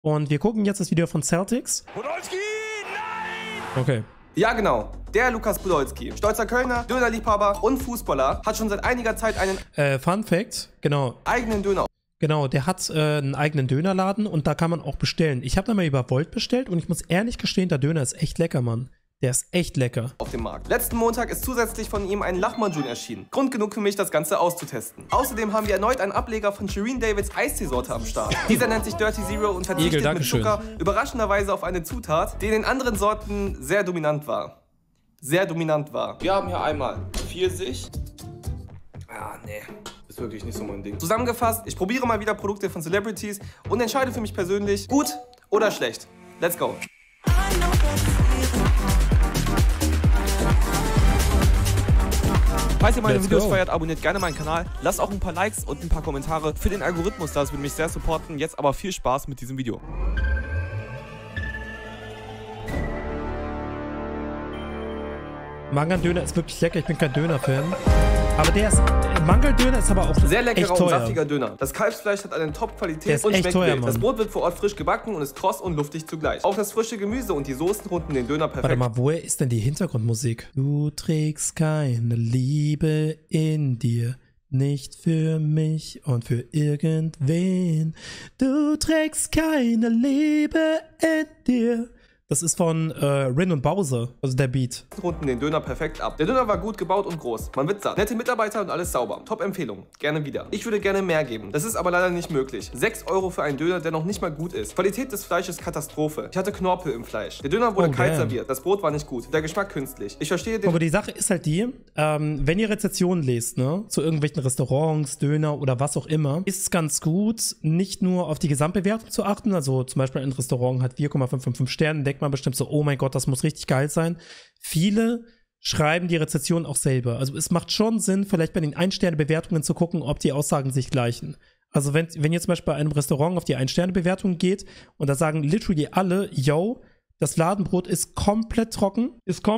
Und wir gucken jetzt das Video von Celtics. Podolski, nein! Okay. Ja genau, der Lukas Podolski. Stolzer Kölner, Dönerliebhaber und Fußballer, hat schon seit einiger Zeit einen Fun Fact, genau. eigenen Döner Genau, der hat einen eigenen Dönerladen und da kann man auch bestellen. Ich habe da mal über Volt bestellt und ich muss ehrlich gestehen, der Döner ist echt lecker, Mann. Der ist echt lecker. auf dem Markt. Letzten Montag ist zusätzlich von ihm ein Lachmann-Jun erschienen. Grund genug für mich, das Ganze auszutesten. Außerdem haben wir erneut einen Ableger von Shireen Davids Eisteesorte am Start. Dieser nennt sich Dirty Zero und verzichtet mit Zucker überraschenderweise auf eine Zutat, die in den anderen Sorten sehr dominant war. Wir haben hier einmal Pfirsich. Ah, nee. Ist wirklich nicht so mein Ding. Zusammengefasst, ich probiere mal wieder Produkte von Celebrities und entscheide für mich persönlich, gut oder schlecht. Let's go. Falls ihr meine Let's Videos go. feiert, abonniert gerne meinen Kanal. Lasst auch ein paar Likes und ein paar Kommentare für den Algorithmus da. Das würde mich sehr supporten. Jetzt aber viel Spaß mit diesem Video. Mangal-Döner ist wirklich lecker, ich bin kein Döner-Fan. Aber der ist, Mangal-Döner ist aber auch Sehr leckerer echt und teuer. saftiger Döner. Das Kalbsfleisch hat eine Der Top-Qualität ist und echt schmeckt teuer, wild. Das Mann. Brot wird vor Ort frisch gebacken und ist kross und luftig zugleich. Auch das frische Gemüse und die Soßen runden den Döner perfekt. Warte mal, woher ist denn die Hintergrundmusik? Du trägst keine Liebe in dir, nicht für mich und für irgendwen. Du trägst keine Liebe in dir. Das ist von Rin und Bowser, also der Beat. Runden den Döner perfekt ab. Der Döner war gut gebaut und groß. Man wird satt. Nette Mitarbeiter und alles sauber. Top-Empfehlung. Gerne wieder. Ich würde gerne mehr geben. Das ist aber leider nicht möglich. 6 € für einen Döner, der noch nicht mal gut ist. Qualität des Fleisches Katastrophe. Ich hatte Knorpel im Fleisch. Der Döner wurde Oh, kalt damn. serviert. Das Brot war nicht gut. Der Geschmack künstlich. Ich verstehe den... Aber die Sache ist halt die, wenn ihr Rezensionen lest, ne, zu irgendwelchen Restaurants, Döner oder was auch immer, ist es ganz gut, nicht nur auf die Gesamtbewertung zu achten. Also zum Beispiel ein Restaurant hat 4,5 von 5 Sternen, denkt man bestimmt so, oh mein Gott, das muss richtig geil sein. Viele schreiben die Rezensionen auch selber. Also es macht schon Sinn, vielleicht bei den 1-Sterne-Bewertungen zu gucken, ob die Aussagen sich gleichen. Also wenn ihr zum Beispiel bei einem Restaurant auf die 1-Sterne-Bewertung geht und da sagen literally alle, yo, das Fladenbrot ist komplett trocken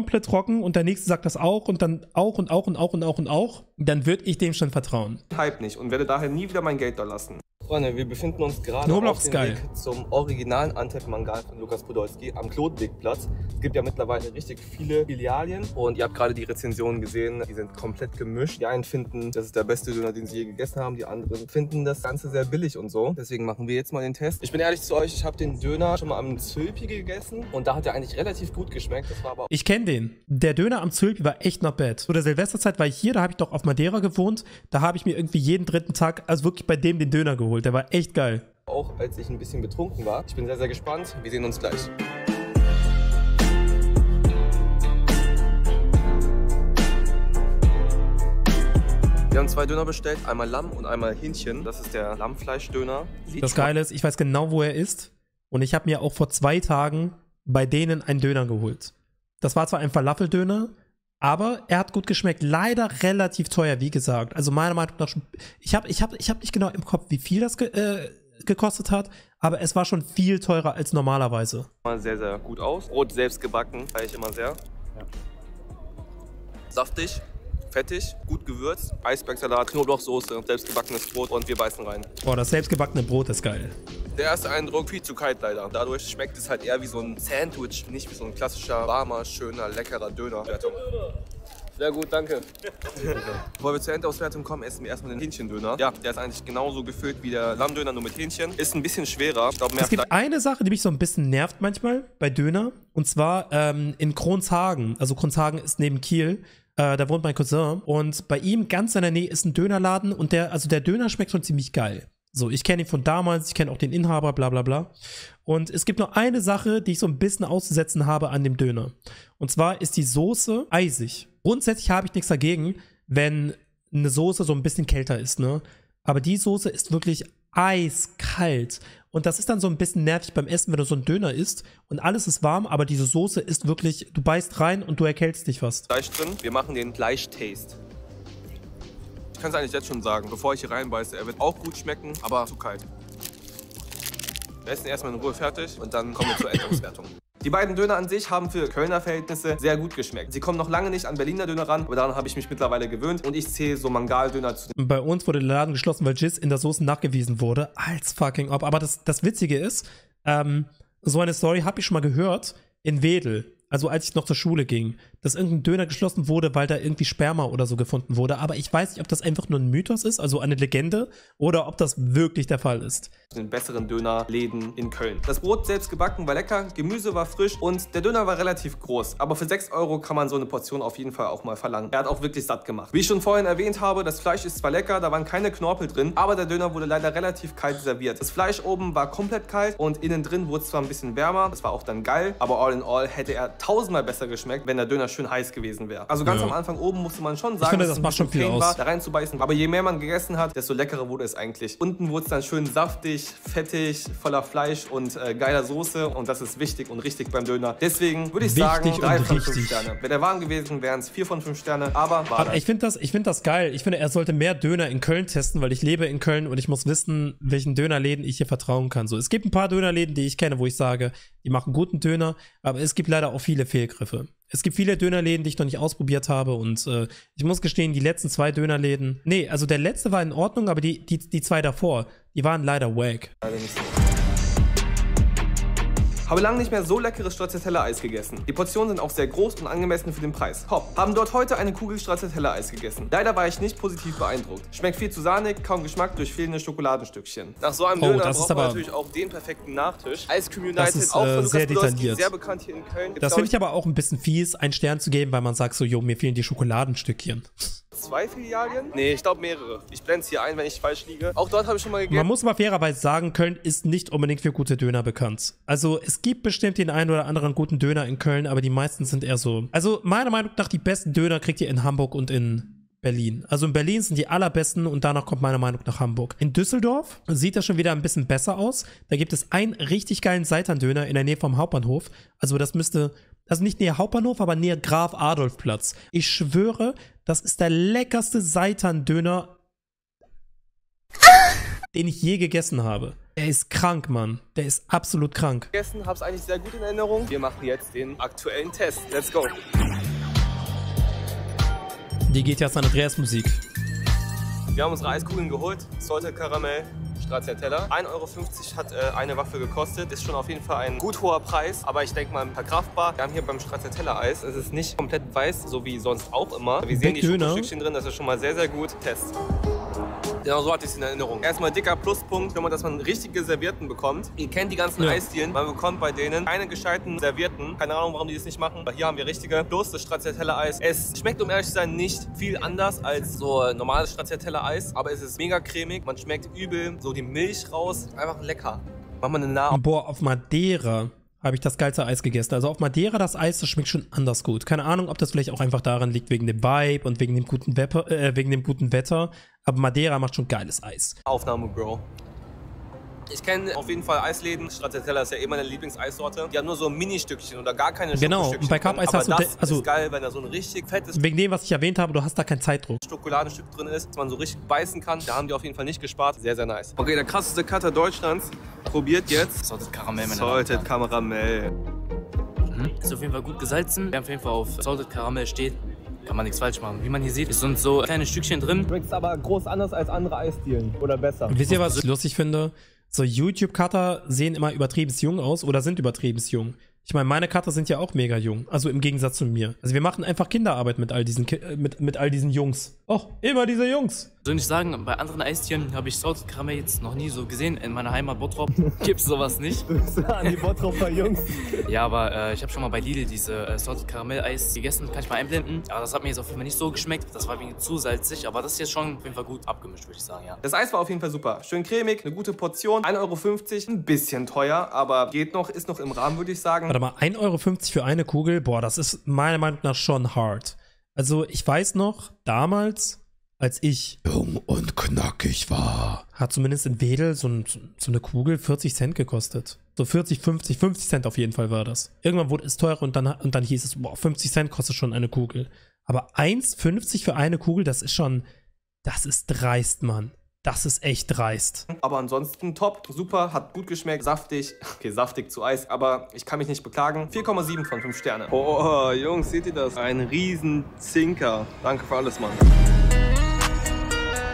und der nächste sagt das auch und dann auch und auch und auch und auch und auch, dann würde ich dem schon vertrauen. Hype nicht und werde daher nie wieder mein Geld da lassen. Freunde, wir befinden uns gerade Knoblauch auf ist dem geil. Weg zum originalen Antep-Mangal von Lukas Podolski am Klotwegplatz. Es gibt ja mittlerweile richtig viele Filialien und ihr habt gerade die Rezensionen gesehen, die sind komplett gemischt. Die einen finden, das ist der beste Döner, den sie je gegessen haben, die anderen finden das Ganze sehr billig und so. Deswegen machen wir jetzt mal den Test. Ich bin ehrlich zu euch, ich habe den Döner schon mal am Zülpi gegessen und da hat er eigentlich relativ gut geschmeckt. Das war aber Ich kenne den. Der Döner am Zülpi war echt not bad. Zu der Silvesterzeit war ich hier, da habe ich doch auf Madeira gewohnt. Da habe ich mir irgendwie jeden dritten Tag, also wirklich bei dem den Döner geholt. Der war echt geil. auch als ich ein bisschen betrunken war. Ich bin sehr, sehr gespannt. Wir sehen uns gleich. Wir haben 2 Döner bestellt, einmal Lamm und einmal Hähnchen. Das ist der Lammfleischdöner. Das Geile ist, ich weiß genau, wo er ist. Und ich habe mir auch vor 2 Tagen bei denen einen Döner geholt. Das war zwar ein Falafeldöner, aber er hat gut geschmeckt. Leider relativ teuer, wie gesagt. Also meiner Meinung nach, ich hab nicht genau im Kopf, wie viel das gekostet hat, aber es war schon viel teurer als normalerweise. Sehr, sehr gut aus. Brot selbst gebacken, feiere ich immer sehr. Ja. Saftig, fettig, gut gewürzt. Eisbergsalat, Knoblauchsoße, selbstgebackenes Brot und wir beißen rein. Boah, das selbstgebackene Brot ist geil. Der erste Eindruck, viel zu kalt leider. Dadurch schmeckt es halt eher wie so ein Sandwich, nicht wie so ein klassischer, warmer, schöner, leckerer Döner. Sehr gut, danke. Bevor wir zur Endauswertung kommen, essen wir erstmal den Hähnchendöner. Ja, der ist eigentlich genauso gefüllt wie der Lammdöner, nur mit Hähnchen. Ist ein bisschen schwerer. Ich glaub, mehr Es gibt eine Sache, die mich so ein bisschen nervt manchmal bei Döner. Und zwar in Kronshagen. Also Kronshagen ist neben Kiel. Da wohnt mein Cousin. Und bei ihm ganz in der Nähe ist ein Dönerladen. Und der Döner schmeckt schon ziemlich geil. So, ich kenne ihn von damals, ich kenne auch den Inhaber, bla bla bla. Und es gibt nur eine Sache, die ich so ein bisschen auszusetzen habe an dem Döner. Und zwar ist die Soße eisig. Grundsätzlich habe ich nichts dagegen, wenn eine Soße so ein bisschen kälter ist, ne? Aber die Soße ist wirklich eiskalt. Und das ist dann so ein bisschen nervig beim Essen, wenn du so einen Döner isst und alles ist warm, aber diese Soße ist wirklich, du beißt rein und du erkältst dich fast. Fleisch drin. Wir machen den Fleischtaste. Ich kann es eigentlich jetzt schon sagen, bevor ich hier reinbeiße, er wird auch gut schmecken, aber zu kalt. Wir essen erstmal in Ruhe fertig und dann kommen wir zur Endauswertung. Die beiden Döner an sich haben für Kölner Verhältnisse sehr gut geschmeckt. Sie kommen noch lange nicht an Berliner Döner ran, aber daran habe ich mich mittlerweile gewöhnt und ich zähle so Mangal-Döner zu. Bei uns wurde der Laden geschlossen, weil Jizz in der Soße nachgewiesen wurde. Als fucking ob. Aber das Witzige ist, So eine Story habe ich schon mal gehört in Wedel. Also als ich noch zur Schule ging, dass irgendein Döner geschlossen wurde, weil da irgendwie Sperma oder so gefunden wurde. Aber ich weiß nicht, ob das einfach nur ein Mythos ist, also eine Legende, oder ob das wirklich der Fall ist. In besseren Dönerläden in Köln. Das Brot selbst gebacken war lecker, Gemüse war frisch und der Döner war relativ groß. Aber für 6 € kann man so eine Portion auf jeden Fall auch mal verlangen. Er hat auch wirklich satt gemacht. Wie ich schon vorhin erwähnt habe, das Fleisch ist zwar lecker, da waren keine Knorpel drin, aber der Döner wurde leider relativ kalt serviert. Das Fleisch oben war komplett kalt und innen drin wurde es zwar ein bisschen wärmer, das war auch dann geil, aber all in all hätte er 1000-mal besser geschmeckt, wenn der Döner schön heiß gewesen wäre. Also ganz am Anfang oben musste man schon sagen, ich finde, das macht schon viel aus, da reinzubeißen. Aber je mehr man gegessen hat, desto leckerer wurde es eigentlich. Unten wurde es dann schön saftig, fettig, voller Fleisch und geiler Soße und das ist wichtig und richtig beim Döner. Deswegen würde ich sagen, 3 von 5 Sterne. Wäre der warm gewesen, wären es 4 von 5 Sterne, aber ich finde das geil. Ich finde, er sollte mehr Döner in Köln testen, weil ich lebe in Köln und ich muss wissen, welchen Dönerläden ich hier vertrauen kann. So, es gibt ein paar Dönerläden, die ich kenne, wo ich sage, die machen guten Döner, aber es gibt leider auch viele Fehlgriffe. Es gibt viele Dönerläden, die ich noch nicht ausprobiert habe und ich muss gestehen, die letzten 2 Dönerläden, nee, also der letzte war in Ordnung, aber die 2 davor, die waren leider wack. Habe lange nicht mehr so leckeres Stracciatella-Eis gegessen. Die Portionen sind auch sehr groß und angemessen für den Preis. Top. Haben dort heute eine Kugel Stracciatella-Eis gegessen. Leider war ich nicht positiv beeindruckt. Schmeckt viel zu sahnig, kaum Geschmack durch fehlende Schokoladenstückchen. Nach so einem Döner braucht man natürlich auch den perfekten Nachtisch. Ice Cream United, auch von sehr detailliert. Sehr bekannt hier in Köln. Das finde ich aber auch ein bisschen fies, einen Stern zu geben, weil man sagt so, jo, mir fehlen die Schokoladenstückchen. 2 Filialien? Nee, ich glaube mehrere. Ich blende es hier ein, wenn ich falsch liege. Auch dort habe ich schon mal gegessen. Man muss aber fairerweise sagen, Köln ist nicht unbedingt für gute Döner bekannt. Also es gibt bestimmt den einen oder anderen guten Döner in Köln, aber die meisten sind eher so. Also meiner Meinung nach, die besten Döner kriegt ihr in Hamburg und in Berlin. Also in Berlin sind die allerbesten und danach kommt meiner Meinung nach Hamburg. In Düsseldorf sieht das schon wieder ein bisschen besser aus. Da gibt es einen richtig geilen Seitan-Döner in der Nähe vom Hauptbahnhof. Also das müsste, also nicht näher Hauptbahnhof, aber näher Graf-Adolf-Platz. Ich schwöre, das ist der leckerste Seitan-Döner, den ich je gegessen habe. Der ist krank, Mann. Der ist absolut krank. Gegessen, hab's eigentlich sehr gut in Erinnerung. Wir machen jetzt den aktuellen Test. Let's go. Die geht ja San Andreas Musik. Wir haben unsere Eiskugeln geholt. Salted Karamell, Stracciatella. 1,50 € hat eine Waffel gekostet. Ist schon auf jeden Fall ein gut hoher Preis, aber ich denke mal verkraftbar. Wir haben hier beim Stracciatella-Eis, es ist nicht komplett weiß, so wie sonst auch immer. Wir sehen die Schokostückchen drin, das ist schon mal sehr, sehr gut. Test. Genau so hatte ich es in Erinnerung. Erstmal dicker Pluspunkt, wenn man, dass man richtige Servietten bekommt. Ihr kennt die ganzen Eisdielen, man bekommt bei denen keine gescheiten Servietten. Keine Ahnung, warum die das nicht machen. Aber hier haben wir richtige. Plus das Stracciatella-Eis. Es schmeckt, um ehrlich zu sein, nicht viel anders als so normales Stracciatella-Eis. Aber es ist mega cremig. Man schmeckt übel so die Milch raus. Einfach lecker. Mach mal eine Nahe. Boah, auf Madeira habe ich das geilste Eis gegessen. Also auf Madeira das Eis, das schmeckt schon anders gut. Keine Ahnung, ob das vielleicht auch einfach daran liegt, wegen dem Vibe und wegen dem guten Wetter. Aber Madeira macht schon geiles Eis. Aufnahme, Bro. Ich kenne auf jeden Fall Eisläden. Stracciatella ist ja eh meine Lieblingseissorte. Die haben nur so Mini-Stückchen oder gar keine Schokostückchen. Genau, und bei Cup-Eis hast du... Das ist geil, wenn da so ein richtig fettes... Wegen dem, was ich erwähnt habe, du hast da keinen Zeitdruck. Schokoladenstück drin ist, dass man so richtig beißen kann. Da haben die auf jeden Fall nicht gespart. Sehr, sehr nice. Okay, der krasseste Cutter Deutschlands probiert jetzt... Salted Karamell. Salted Karamell. Ist auf jeden Fall gut gesalzen. Wer auf jeden Fall auf Salted Karamell steht, kann man nichts falsch machen. Wie man hier sieht, sind so kleine Stückchen drin. Schmeckt aber groß anders als andere Eisdielen. Oder besser. Wisst ihr, was ich lustig finde? So YouTube-Cutter sehen immer übertrieben jung aus oder sind übertrieben jung. Ich meine, meine Cutter sind ja auch mega jung. Also im Gegensatz zu mir. Also wir machen einfach Kinderarbeit mit all diesen, mit all diesen Jungs. Oh, immer diese Jungs. Soll ich sagen, bei anderen Eistieren habe ich Salted Karamell jetzt noch nie so gesehen. In meiner Heimat Bottrop gibt's sowas nicht. An die Bottroper Jungs. Ja, aber ich habe schon mal bei Lidl diese Salted Karamell Eis gegessen. Kann ich mal einblenden. Aber das hat mir jetzt auf jeden Fall nicht so geschmeckt. Das war wegen zu salzig. Aber das ist jetzt schon auf jeden Fall gut abgemischt, würde ich sagen, ja. Das Eis war auf jeden Fall super. Schön cremig, eine gute Portion. 1,50 €, ein bisschen teuer, aber geht noch, ist noch im Rahmen, würde ich sagen. Warte mal, 1,50 € für eine Kugel? Boah, das ist meiner Meinung nach schon hart. Also ich weiß noch, damals, als ich jung und knackig war, hat zumindest in Wedel so eine Kugel 40 Cent gekostet. So 40, 50 Cent auf jeden Fall war das. Irgendwann wurde es teurer und dann hieß es, boah, 50 Cent kostet schon eine Kugel. Aber 1,50 für eine Kugel, das ist dreist, Mann. Das ist echt dreist. Aber ansonsten top, super, hat gut geschmeckt, saftig. Okay, saftig zu Eis, aber ich kann mich nicht beklagen. 4,7 von 5 Sterne. Oh, Jungs, seht ihr das? Ein riesen Zinker. Danke für alles, Mann.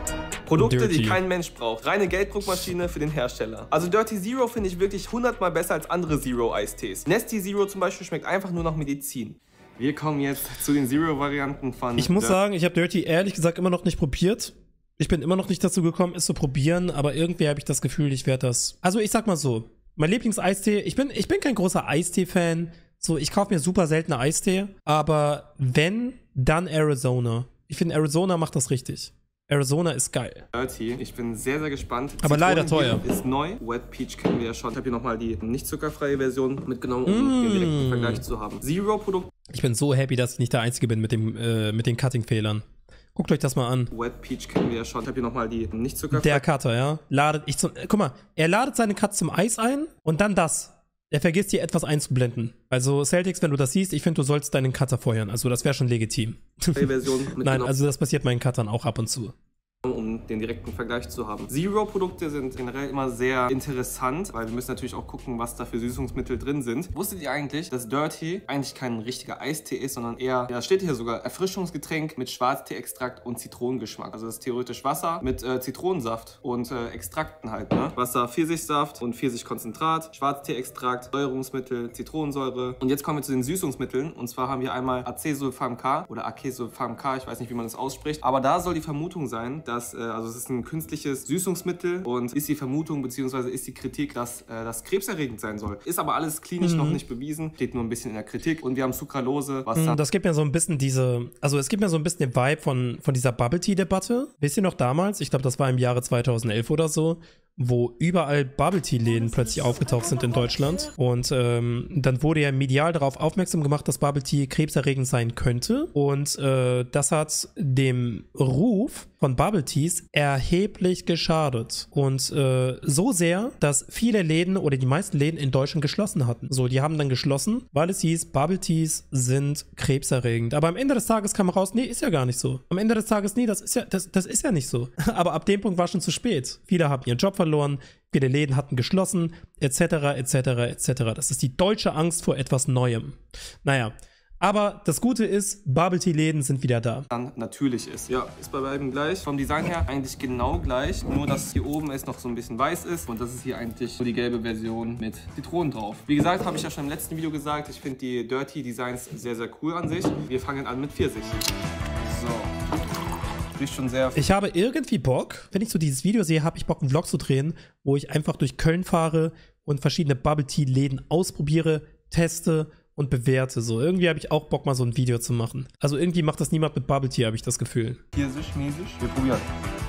Produkte, Dirty. die kein Mensch braucht. Reine Gelddruckmaschine für den Hersteller. Also Dirty Zero finde ich wirklich 100-mal besser als andere Zero-Eistees. Nesty Zero zum Beispiel schmeckt einfach nur nach Medizin. Wir kommen jetzt zu den Zero-Varianten von... Ich muss sagen, ich habe Dirty ehrlich gesagt immer noch nicht probiert. Ich bin immer noch nicht dazu gekommen, es zu probieren, aber irgendwie habe ich das Gefühl, ich werde das... Also ich sag mal so, mein Lieblings-Eistee, ich bin kein großer Eistee-Fan. So, ich kaufe mir super seltene Eistee, aber wenn, dann Arizona. Ich finde, Arizona macht das richtig. Arizona ist geil. Dirty. Ich bin sehr, sehr gespannt. Aber leider teuer. Ist neu. Wet Peach kennen wir ja schon. Ich habe hier nochmal die nicht zuckerfreie Version mitgenommen, um den direkten Vergleich zu haben. Zero-Produkt. Ich bin so happy, dass ich nicht der Einzige bin mit den Cutting-Fehlern. Guckt euch das mal an. Wet Peach kennen wir ja schon. Ich habe hier nochmal die nicht zuckerfreie. Der Cutter, ja. Guck mal, er ladet seine Cuts zum Eis ein und dann das. Er vergisst hier etwas einzublenden. Also Celtics, wenn du das siehst, ich finde, du sollst deinen Cutter feuern. Also das wäre schon legitim. Version Nein, also das passiert meinen Cuttern auch ab und zu. Um den direkten Vergleich zu haben. Zero-Produkte sind generell immer sehr interessant, weil wir müssen natürlich auch gucken, was da für Süßungsmittel drin sind. Wusstet ihr eigentlich, dass Dirty eigentlich kein richtiger Eistee ist, sondern eher, ja, steht hier sogar, Erfrischungsgetränk mit Schwarztee-Extrakt und Zitronengeschmack. Also das ist theoretisch Wasser mit Zitronensaft und Extrakten halt, ne? Wasser, Pfirsichsaft und Pfirsichkonzentrat, Schwarztee-Extrakt, Säuerungsmittel, Zitronensäure. Und jetzt kommen wir zu den Süßungsmitteln. Und zwar haben wir einmal Acesulfam K oder Acesulfam K, ich weiß nicht, wie man das ausspricht. Aber da soll die Vermutung sein, dass, also es ist ein künstliches Süßungsmittel und ist die Vermutung bzw. ist die Kritik, dass das krebserregend sein soll. Ist aber alles klinisch noch nicht bewiesen, steht nur ein bisschen in der Kritik. Und wir haben Sucralose, was dann... Das gibt mir so ein bisschen es gibt mir so ein bisschen den Vibe von dieser Bubble-Tea-Debatte. Wisst ihr noch damals, ich glaube, das war im Jahre 2011 oder so, wo überall Bubble-Tea-Läden plötzlich aufgetaucht sind in Deutschland. Und dann wurde ja medial darauf aufmerksam gemacht, dass Bubble-Tea krebserregend sein könnte. Und das hat dem Ruf von Bubble-Teas erheblich geschadet. Und so sehr, dass viele Läden oder die meisten Läden in Deutschland geschlossen hatten. So, die haben dann geschlossen, weil es hieß, Bubble-Teas sind krebserregend. Aber am Ende des Tages kam raus, nee, ist ja gar nicht so. Am Ende des Tages, nee, das ist ja nicht so. Aber ab dem Punkt war schon zu spät. Viele haben ihren Job verloren, viele Läden hatten geschlossen, etc., etc., etc. Das ist die deutsche Angst vor etwas Neuem. Naja, aber das Gute ist, Bubble-Tea-Läden sind wieder da. Dann natürlich ist. Ja, ist bei beiden gleich. Vom Design her eigentlich genau gleich, nur dass hier oben es noch so ein bisschen weiß ist und das ist hier eigentlich so die gelbe Version mit Zitronen drauf. Wie gesagt, habe ich ja schon im letzten Video gesagt, ich finde die Dirty-Designs sehr, sehr cool an sich. Wir fangen an mit Pfirsich. So. Schon sehr. Ich habe irgendwie Bock, wenn ich so dieses Video sehe, habe ich Bock, einen Vlog zu drehen, wo ich einfach durch Köln fahre und verschiedene Bubble-Tea-Läden ausprobiere, teste und bewerte. So, irgendwie habe ich auch Bock, mal so ein Video zu machen. Also irgendwie macht das niemand mit Bubble-Tea, habe ich das Gefühl. Pfirsich-mäßig. Wir probieren.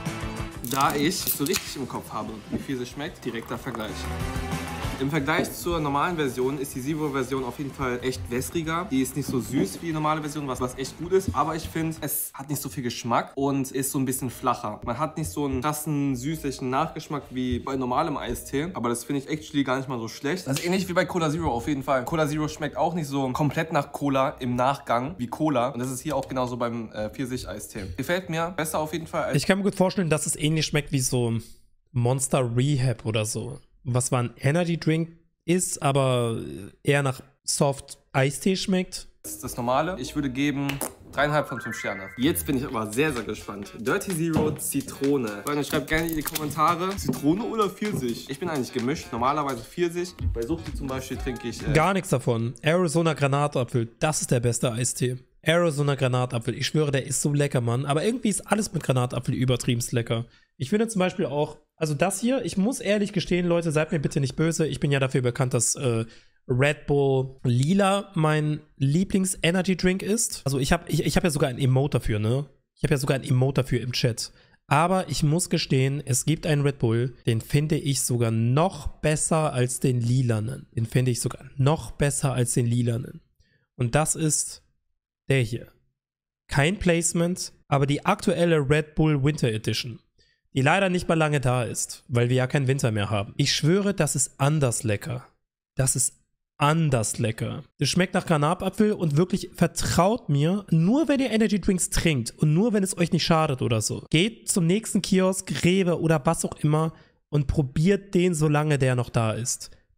Da ich so richtig im Kopf habe, wie Pfirsich schmeckt, direkter Vergleich. Im Vergleich zur normalen Version ist die Zero-Version auf jeden Fall echt wässriger. Die ist nicht so süß wie die normale Version, was echt gut ist. Aber ich finde, es hat nicht so viel Geschmack und ist so ein bisschen flacher. Man hat nicht so einen krassen, süßlichen Nachgeschmack wie bei normalem Eistee. Aber das finde ich actually gar nicht mal so schlecht. Das ist ähnlich wie bei Cola Zero auf jeden Fall. Cola Zero schmeckt auch nicht so komplett nach Cola im Nachgang wie Cola. Und das ist hier auch genauso beim Pfirsich-Eistee. Gefällt mir besser auf jeden Fall. Als ich kann mir gut vorstellen, dass es ähnlich schmeckt wie so Monster Rehab oder so. Was zwar ein Energy Drink ist, aber eher nach Soft Eistee schmeckt. Das ist das Normale. Ich würde geben 3,5 von 5 Sterne. Jetzt bin ich aber sehr, sehr gespannt. Dirty Zero Zitrone. Freunde, schreibt gerne in die Kommentare, Zitrone oder Pfirsich? Ich bin eigentlich gemischt. Normalerweise Pfirsich. Bei Suchti zum Beispiel trinke ich... Gar nichts davon. Arizona Granatapfel. Das ist der beste Eistee. Arizona Granatapfel. Ich schwöre, der ist so lecker, Mann. Aber irgendwie ist alles mit Granatapfel übertriebenst lecker. Ich finde zum Beispiel auch, also das hier, ich muss ehrlich gestehen, Leute, seid mir bitte nicht böse. Ich bin ja dafür bekannt, dass Red Bull Lila mein Lieblings-Energy-Drink ist. Also ich hab ja sogar ein Emote dafür, ne? Ich habe ja sogar ein Emote dafür im Chat. Aber ich muss gestehen, es gibt einen Red Bull, den finde ich sogar noch besser als den Lilanen. Den finde ich sogar noch besser als den Lilanen. Und das ist der hier. Kein Placement, aber die aktuelle Red Bull Winter Edition, die leider nicht mal lange da ist, weil wir ja keinen Winter mehr haben. Ich schwöre, das ist anders lecker. Das ist anders lecker. Es schmeckt nach Granatapfel und wirklich vertraut mir, nur wenn ihr Energy Drinks trinkt und nur wenn es euch nicht schadet oder so, geht zum nächsten Kiosk, Rewe oder was auch immer und probiert den, solange der noch da ist.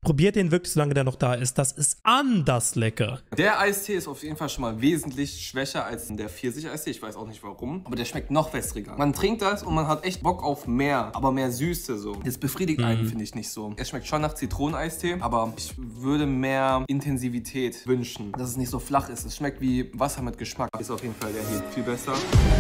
Probiert den wirklich, solange der noch da ist. Das ist anders lecker. Der Eistee ist auf jeden Fall schon mal wesentlich schwächer als der Pfirsich-Eistee. Ich weiß auch nicht warum, aber der schmeckt noch wässriger. Man trinkt das und man hat echt Bock auf mehr, aber mehr Süße so. Das befriedigt einen, finde ich, nicht so. Es schmeckt schon nach Zitroneneistee, aber ich würde mehr Intensivität wünschen, dass es nicht so flach ist. Es schmeckt wie Wasser mit Geschmack. Ist auf jeden Fall der hier viel besser.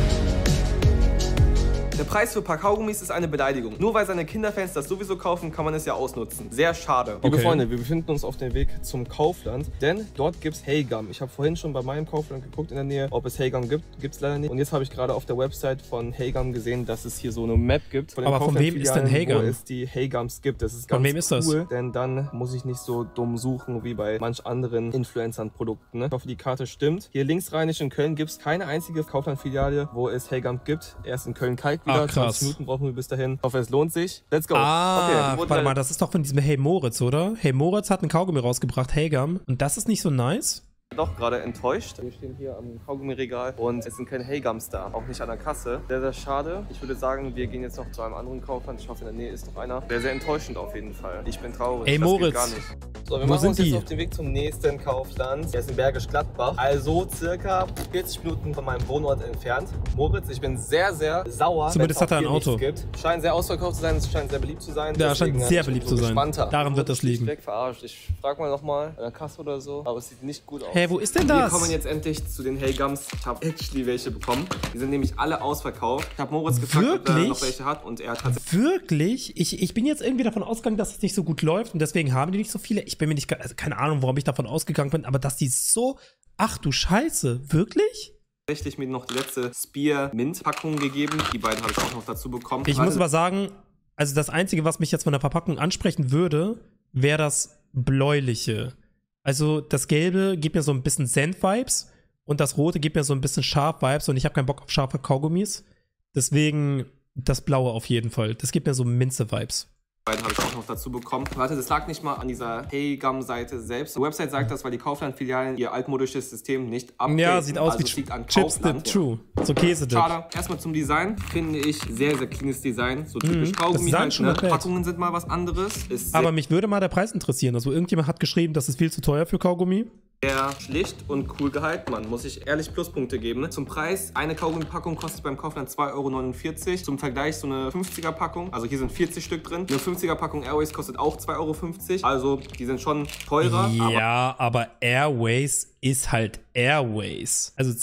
Der Preis für ein paar Kaugummis ist eine Beleidigung. Nur weil seine Kinderfans das sowieso kaufen, kann man es ja ausnutzen. Sehr schade. Liebe Freunde, wir befinden uns auf dem Weg zum Kaufland, denn dort gibt es Heygum. Ich habe vorhin schon bei meinem Kaufland geguckt in der Nähe, ob es Heygum gibt. Gibt es leider nicht. Und jetzt habe ich gerade auf der Website von Heygum gesehen, dass es hier so eine Map gibt. Aber von wem ist denn Heygum? Wo es die Heygums gibt. Das ist ganz von wem ist das? Cool, denn dann muss ich nicht so dumm suchen wie bei manch anderen Influencern-Produkten. Ne? Ich hoffe, die Karte stimmt. Hier linksrheinig in Köln gibt es keine einzige Kaufland-Filiale, wo es Heygum gibt. Erst in Köln-Kalk wieder. 20 Minuten brauchen wir bis dahin. Ich hoffe, es lohnt sich. Let's go. Okay, warte mal, das ist doch von diesem Hey Moritz, oder? Hey Moritz hat einen Kaugummi rausgebracht, Heygum. Und das ist nicht so nice? Doch gerade enttäuscht. Wir stehen hier am Kaugummiregal und es sind keine Heygums da. Auch nicht an der Kasse. Sehr, sehr schade. Ich würde sagen, wir gehen jetzt noch zu einem anderen Kaufland. Ich hoffe, in der Nähe ist noch einer. Sehr, sehr enttäuschend auf jeden Fall. Ich bin traurig. Ey, Moritz. Das geht gar nicht. So, wir machen uns jetzt auf den Weg zum nächsten Kaufland. Der ist in Bergisch Gladbach. Also circa 40 Minuten von meinem Wohnort entfernt. Moritz, ich bin sehr, sehr sauer. Zumindest hat er ein Auto. Scheint sehr ausverkauft zu sein. Es scheint sehr beliebt zu sein. Ja, scheint sehr beliebt zu sein. Daran wird das liegen. Verarscht. Ich frage mal nochmal an der Kasse oder so. Aber es sieht nicht gut aus. Hey, wo ist denn das? Wir kommen jetzt endlich zu den Heygums. Ich habe actually welche bekommen. Die sind nämlich alle ausverkauft. Ich habe Moritz gefragt, ob er noch welche hat und er hat tatsächlich... Wirklich? Ich bin jetzt irgendwie davon ausgegangen, dass es nicht so gut läuft und deswegen haben die nicht so viele. Ich bin mir nicht... Also keine Ahnung, warum ich davon ausgegangen bin, aber dass die so... Ach du Scheiße, wirklich? Tatsächlich mir noch die letzte Spear-Mint-Packung gegeben. Die beiden habe ich auch noch dazu bekommen. Ich muss aber sagen, also das Einzige, was mich jetzt von der Verpackung ansprechen würde, wäre das Bläuliche. Also das Gelbe gibt mir so ein bisschen Senf-Vibes und das Rote gibt mir so ein bisschen Scharf-Vibes und ich habe keinen Bock auf scharfe Kaugummis. Deswegen das Blaue auf jeden Fall. Das gibt mir so Minze-Vibes. Beiden habe ich auch noch dazu bekommen. Warte, das lag nicht mal an dieser Heygum-Seite selbst. Die Website sagt das, weil die Kaufland-Filialen ihr altmodisches System nicht updaten. Ja, sieht aus wie Chips-Dip, true. So Käse-Dip. Schade. Erstmal zum Design. Finde ich sehr, sehr cleanes Design. So typisch Kaugummi halt, ne? Packungen sind mal was anderes. Aber mich würde mal der Preis interessieren. Also irgendjemand hat geschrieben, das ist viel zu teuer für Kaugummi. Sehr schlicht und cool gehalten, Mann. Muss ich ehrlich Pluspunkte geben. Zum Preis, eine Kaugummi-Packung kostet beim Kaufland 2,49 €. Zum Vergleich so eine 50er-Packung, also hier sind 40 Stück drin. Eine 50er-Packung Airways kostet auch 2,50 €. Also die sind schon teurer. Ja, aber Airways ist halt Airways. Also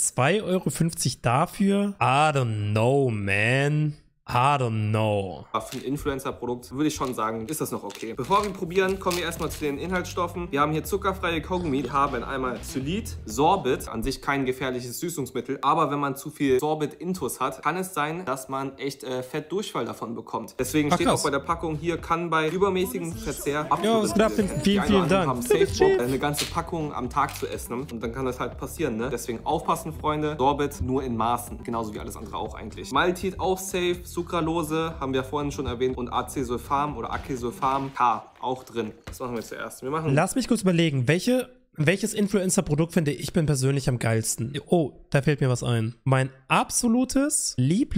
2,50 € dafür? I don't know, man. I don't know. Für ein Influencer-Produkt würde ich schon sagen, ist das noch okay. Bevor wir probieren, kommen wir erstmal zu den Inhaltsstoffen. Wir haben hier zuckerfreie Kaugummi. Wir haben einmal Xylit, Sorbit, an sich kein gefährliches Süßungsmittel, aber wenn man zu viel Sorbit-Intus hat, kann es sein, dass man echt Fettdurchfall davon bekommt. Deswegen steht auch bei der Packung hier, kann bei übermäßigem Verzehr absolut vielen Dank. Haben safe Bock, eine ganze Packung am Tag zu essen und dann kann das halt passieren, ne? Deswegen aufpassen, Freunde. Sorbit nur in Maßen, genauso wie alles andere auch eigentlich. Maltit auch safe. Sucralose haben wir vorhin schon erwähnt und Acesulfam oder Acesulfam K auch drin. Das machen wir zuerst. Lass mich kurz überlegen, welches Influencer-Produkt finde ich persönlich am geilsten? Oh, da fällt mir was ein. Mein absolutes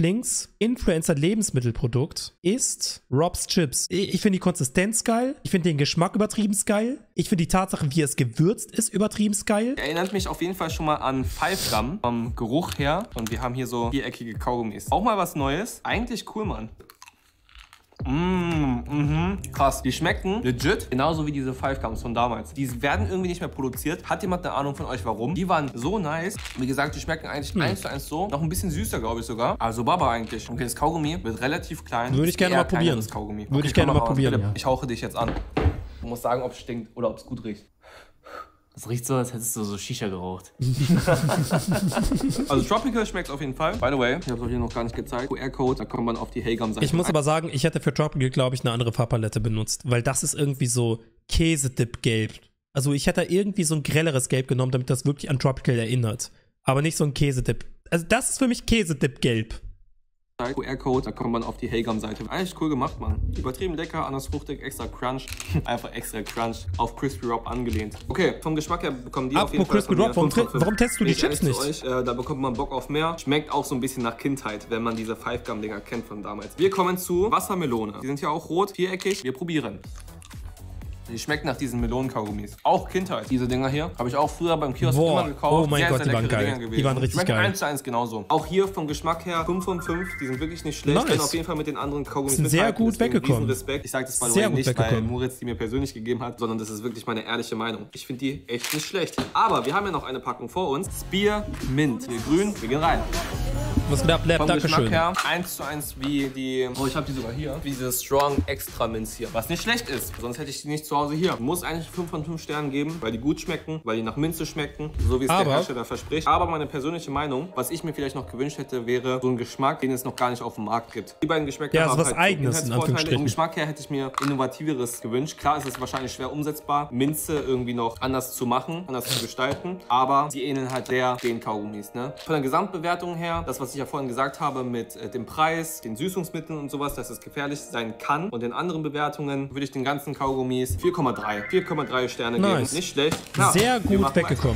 Lieblings-Influencer-Lebensmittelprodukt ist Rob's Chips. Ich finde die Konsistenz geil. Ich finde den Geschmack übertrieben geil. Ich finde die Tatsache, wie es gewürzt ist, übertrieben geil. Erinnert mich auf jeden Fall schon mal an 5 Gramm vom Geruch her. Und wir haben hier so viereckige Kaugummis. Auch mal was Neues. Eigentlich cool, Mann. Krass. Die schmecken legit genauso wie diese 5 Grams von damals. Die werden irgendwie nicht mehr produziert. Hat jemand eine Ahnung von euch, warum? Die waren so nice. Wie gesagt, die schmecken eigentlich 1:1 so. Noch ein bisschen süßer, glaube ich sogar. Also Baba eigentlich. Okay, das Kaugummi wird relativ klein. Würde ich gerne mal probieren. Würde ich gerne mal probieren. Ja. Ich hauche dich jetzt an. Du musst sagen, ob es stinkt oder ob es gut riecht. Das riecht so, als hättest du so Shisha geraucht. Also Tropical schmeckt auf jeden Fall. By the way, ich habe es euch hier noch gar nicht gezeigt. QR-Code, da kommt man auf die Heygum-Seite. Ich muss aber sagen, ich hätte für Tropical, glaube ich, eine andere Farbpalette benutzt. Weil das ist irgendwie so Käsedip-Gelb. Also ich hätte irgendwie so ein grelleres Gelb genommen, damit das wirklich an Tropical erinnert. Aber nicht so ein Käsedip. Also das ist für mich Käsedip-Gelb. QR-Code, da kommt man auf die Heygum-Seite. Eigentlich cool gemacht, Mann. Übertrieben lecker, anders fruchtig, extra Crunch. Einfach extra Crunch auf Crispy Rob angelehnt. Okay, vom Geschmack her bekommen die auf jeden Fall Crispy Rob, warum testest du die Chips nicht? Euch, da bekommt man Bock auf mehr. Schmeckt auch so ein bisschen nach Kindheit, wenn man diese 5 Gramm-Dinger kennt von damals. Wir kommen zu Wassermelone. Die sind ja auch rot, viereckig. Wir probieren. Die schmecken nach diesen Melonen-Kaugummis. Auch Kindheit. Diese Dinger hier habe ich auch früher beim Kiosk immer gekauft. Oh mein Gott, die waren geil. Die waren richtig geil. 1:1 genauso. Auch hier vom Geschmack her 5 von 5. Die sind wirklich nicht schlecht. Ich bin auf jeden Fall mit den anderen Kaugummis sind sehr gut weggekommen. Respekt. Ich sage das mal nicht, weil Moritz die mir persönlich gegeben hat, sondern das ist wirklich meine ehrliche Meinung. Ich finde die echt nicht schlecht. Aber wir haben ja noch eine Packung vor uns. Spearmint. Hier grün. Wir gehen rein. Was geht ab, Lab? Vom Dankeschön. Geschmack her 1:1 wie die... Oh, ich habe die sogar hier. Wie diese Strong Extra Mints hier. Was nicht schlecht ist. Sonst hätte ich die nicht zu Hause hier. Muss eigentlich 5 von 5 Sternen geben, weil die gut schmecken, weil die nach Minze schmecken, so wie es der Hersteller verspricht. Aber meine persönliche Meinung, was ich mir vielleicht noch gewünscht hätte, wäre so ein Geschmack, den es noch gar nicht auf dem Markt gibt. Die beiden Geschmäcker haben was halt Eigenes in Anführungsstrichen. Vom Geschmack her hätte ich mir Innovativeres gewünscht. Klar ist es wahrscheinlich schwer umsetzbar, Minze irgendwie noch anders zu machen, anders zu gestalten, aber die ähneln halt sehr den Kaugummis, ne? Von der Gesamtbewertung her, das, was ich ja vorhin gesagt habe mit dem Preis, den Süßungsmitteln und sowas, dass es gefährlich sein kann, und den anderen Bewertungen würde ich den ganzen Kaugummis 4,3 Sterne geben. Nicht schlecht. Klar, sehr gut weggekommen.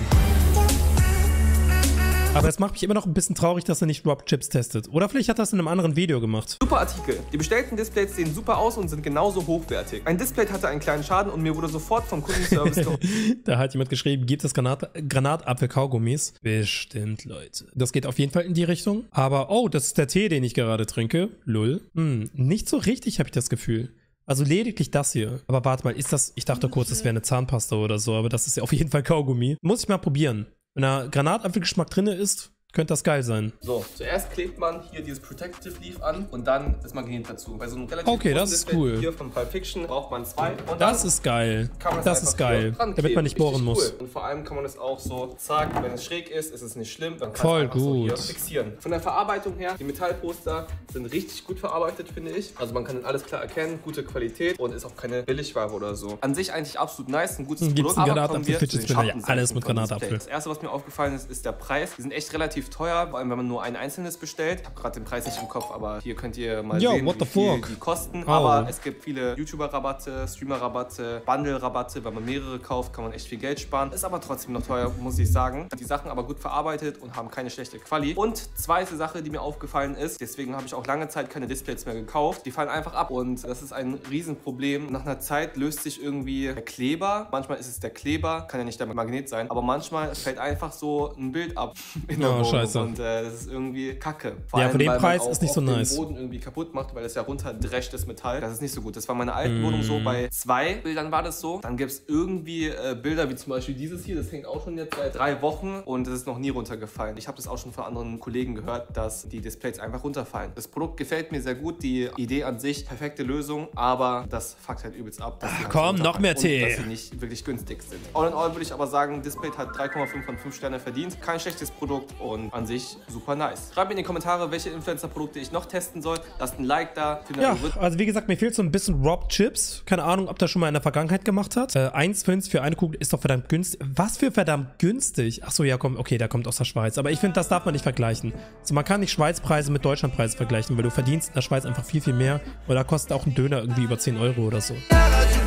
Aber es macht mich immer noch ein bisschen traurig, dass er nicht Rob Chips testet. Oder vielleicht hat er das in einem anderen Video gemacht. Super Artikel. Die bestellten Displays sehen super aus und sind genauso hochwertig. Ein Display hatte einen kleinen Schaden und mir wurde sofort vom Kundenservice Da hat jemand geschrieben, gibt es Granatapfel-Kaugummis? Bestimmt, Leute. Das geht auf jeden Fall in die Richtung. Aber, oh, das ist der Tee, den ich gerade trinke. Lull. Nicht so richtig, habe ich das Gefühl. Also lediglich das hier. Aber warte mal, ist das... Ich dachte kurz, das wäre eine Zahnpasta oder so, aber das ist ja auf jeden Fall Kaugummi. Muss ich mal probieren. Wenn da Granatapfelgeschmack drin ist, könnte das geil sein. So, zuerst klebt man hier dieses Protective Leaf an und dann das Magnet dazu. Bei so einem relativ das ist cool. Hier von Pulp Fiction braucht man 2. Und das ist geil. Das ist geil, damit man nicht bohren muss. Und vor allem kann man es auch so, zack, wenn es schräg ist, ist es nicht schlimm. Dann kann voll es einfach gut. So hier fixieren. Von der Verarbeitung her, die Metallposter sind richtig gut verarbeitet, finde ich. Also man kann alles klar erkennen, gute Qualität und ist auch keine Billigware oder so. An sich eigentlich absolut nice, ein gutes Produkt. Ja, alles mit Granatapfel. Das erste, was mir aufgefallen ist, ist der Preis. Die sind echt relativ teuer, vor allem wenn man nur ein einzelnes bestellt. Ich habe gerade den Preis nicht im Kopf, aber hier könnt ihr mal sehen, wie viel die kosten. Aber es gibt viele YouTuber-Rabatte, Streamer-Rabatte, Bundle-Rabatte. Wenn man mehrere kauft, kann man echt viel Geld sparen. Ist aber trotzdem noch teuer, muss ich sagen. Die Sachen aber gut verarbeitet und haben keine schlechte Quali. Und zweite Sache, die mir aufgefallen ist, deswegen habe ich auch lange Zeit keine Displays mehr gekauft. Die fallen einfach ab und das ist ein Riesenproblem. Nach einer Zeit löst sich irgendwie der Kleber. Manchmal ist es der Kleber, kann ja nicht der Magnet sein, aber manchmal fällt einfach so ein Bild ab in der Wohnung. Scheiße. Und das ist irgendwie kacke. Vor allem, für den weil Preis man auch ist nicht so nice. den Boden irgendwie kaputt macht, weil es ja runterdrescht, das Metall. Das ist nicht so gut. Das war meine alten Wohnung so. Bei 2 Bildern war das so. Dann gibt es irgendwie Bilder wie zum Beispiel dieses hier. Das hängt auch schon jetzt seit 3 Wochen und es ist noch nie runtergefallen. Ich habe das auch schon von anderen Kollegen gehört, dass die Displays einfach runterfallen. Das Produkt gefällt mir sehr gut. Die Idee an sich, perfekte Lösung, aber das fuckt halt übelst ab. Dass halt komm, noch mehr Tee. Und dass sie nicht wirklich günstig sind. All in all würde ich aber sagen, Display hat 3,5 von 5 Sterne verdient. Kein schlechtes Produkt und an sich super nice. Schreibt mir in die Kommentare, welche Influencer-Produkte ich noch testen soll. Lasst ein Like da. Ja, also wie gesagt, mir fehlt so ein bisschen Rob Chips. Keine Ahnung, ob das schon mal in der Vergangenheit gemacht hat. 1,5 für eine Kugel ist doch verdammt günstig. Was für verdammt günstig? Achso, ja, komm, okay, der kommt aus der Schweiz. Aber ich finde, das darf man nicht vergleichen. Also man kann nicht Schweizpreise mit Deutschlandpreisen vergleichen, weil du verdienst in der Schweiz einfach viel, viel mehr. Oder kostet auch ein Döner irgendwie über 10 € oder so.